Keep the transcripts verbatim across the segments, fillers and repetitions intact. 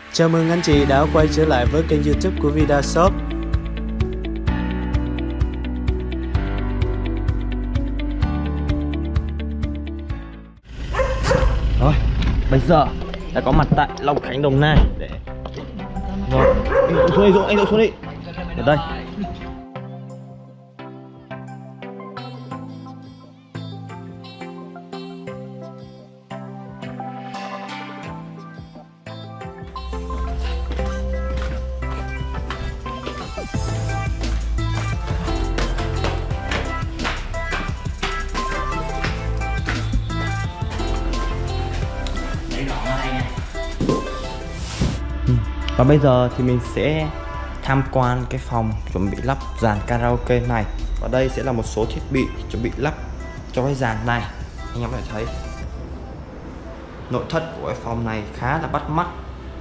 Chào mừng anh chị đã quay trở lại với kênh YouTube của Vida Shop. Rồi, bây giờ đã có mặt tại Long Khánh, Đồng Nai để rồi, anh dụ xuống đi, dụ, anh dụ xuống đi. Ở đây. Và bây giờ thì mình sẽ tham quan cái phòng chuẩn bị lắp dàn karaoke này. Và đây sẽ là một số thiết bị chuẩn bị lắp cho cái dàn này. Anh em có thể thấy nội thất của cái phòng này khá là bắt mắt.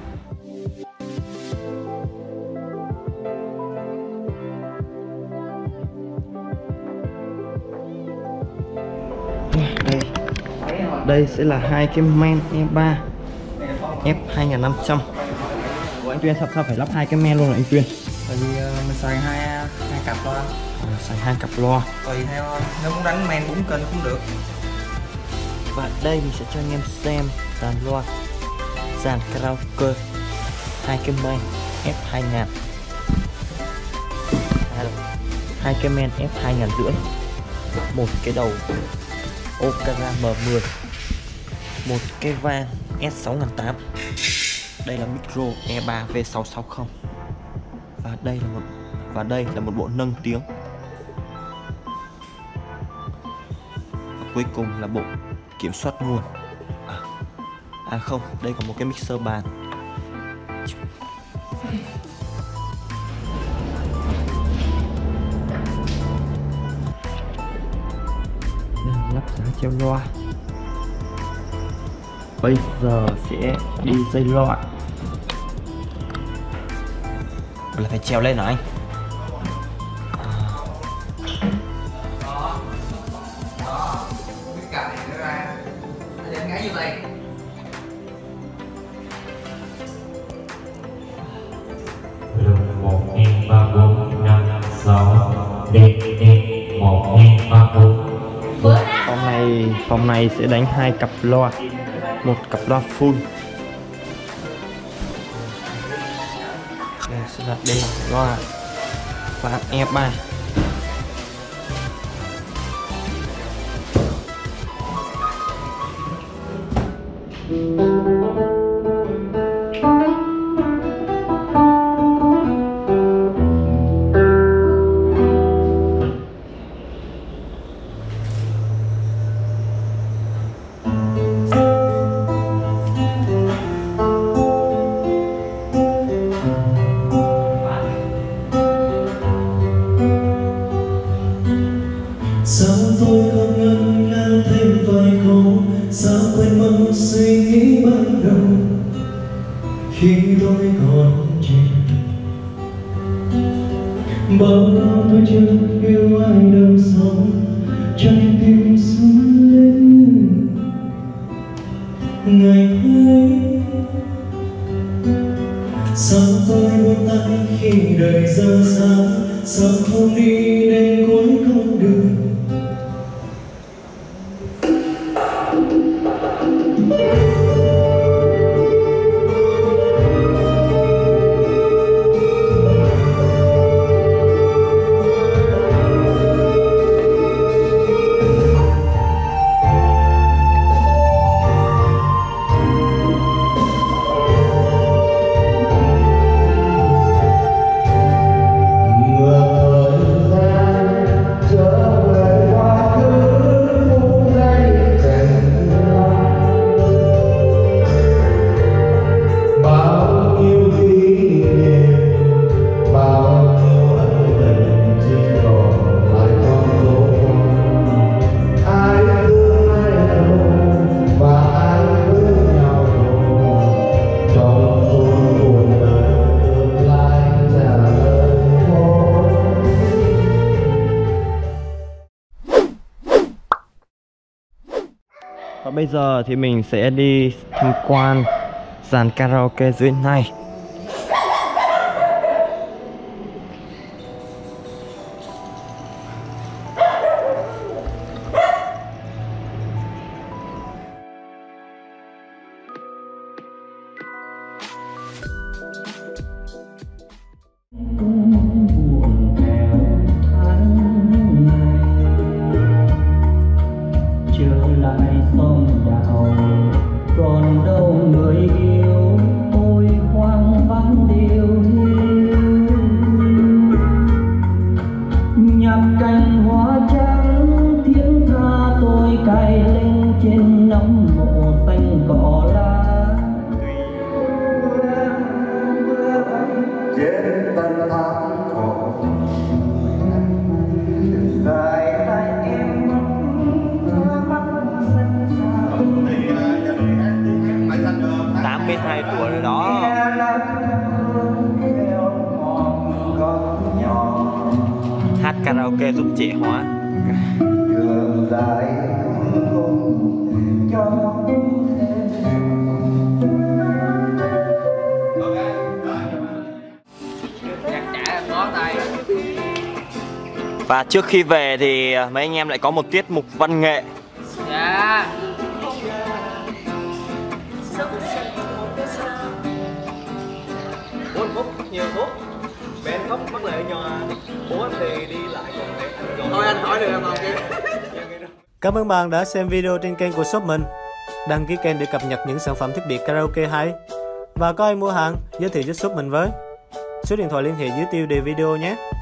Đây, đây sẽ là hai cái men E ba F hai nghìn năm trăm. Của anh Tuyên sao, sao phải lắp hai cái men luôn rồi anh Tuyên? Tại vì uh, mình xài hai hai cặp loa. À, xài hai cặp loa. Tùy theo nếu muốn đánh men bốn kênh cũng được. Và đây mình sẽ cho anh em xem dàn loa dàn karaoke hai cái men F hai nghìn, hai cái men F hai nghìn rưỡi, một cái đầu Okara M mười, một cái van S sáu nghìn tám. Đây là micro E ba V sáu sáu không. Và đây là một và đây là một bộ nâng tiếng. Và cuối cùng là bộ kiểm soát nguồn. À, à không, đây còn một cái mixer bàn. Đây, lắp giá treo loa. Bây giờ sẽ đi dây loa. Là phải treo lên hả anh? một hai ba bốn năm sáu đi đi một hai ba bốn. Phòng này phòng này sẽ đánh hai cặp loa, một cặp loa full. Đây sẽ là đây loa và E ba. Sao tôi không ngân ngang thêm vài câu, sao quên mất suy nghĩ ban đầu khi tôi còn trẻ. Bao lâu tôi chưa yêu ai đâu sống, trái tim run lên ngày ấy. Sao tôi buông tay khi đời dở dang, sao không đi đến cuối con đường. Và bây giờ thì mình sẽ đi tham quan Dàn karaoke dưới này. tám mươi hai tuổi rồi đó. Hát karaoke giúp trẻ hóa. Và trước khi về thì mấy anh em lại có một tiết mục văn nghệ. Dạ. Bố anh Phúc nhiều thuốc. Mẹ anh khóc mắc lệ nhòa. Bố anh thì đi lại còn thôi anh hỏi được không kia. Cảm ơn bạn đã xem video trên kênh của shop mình. Đăng ký kênh để cập nhật những sản phẩm thiết bị karaoke hay. Và có ai mua hàng, giới thiệu giúp shop mình với. Số điện thoại liên hệ dưới tiêu đề video nhé.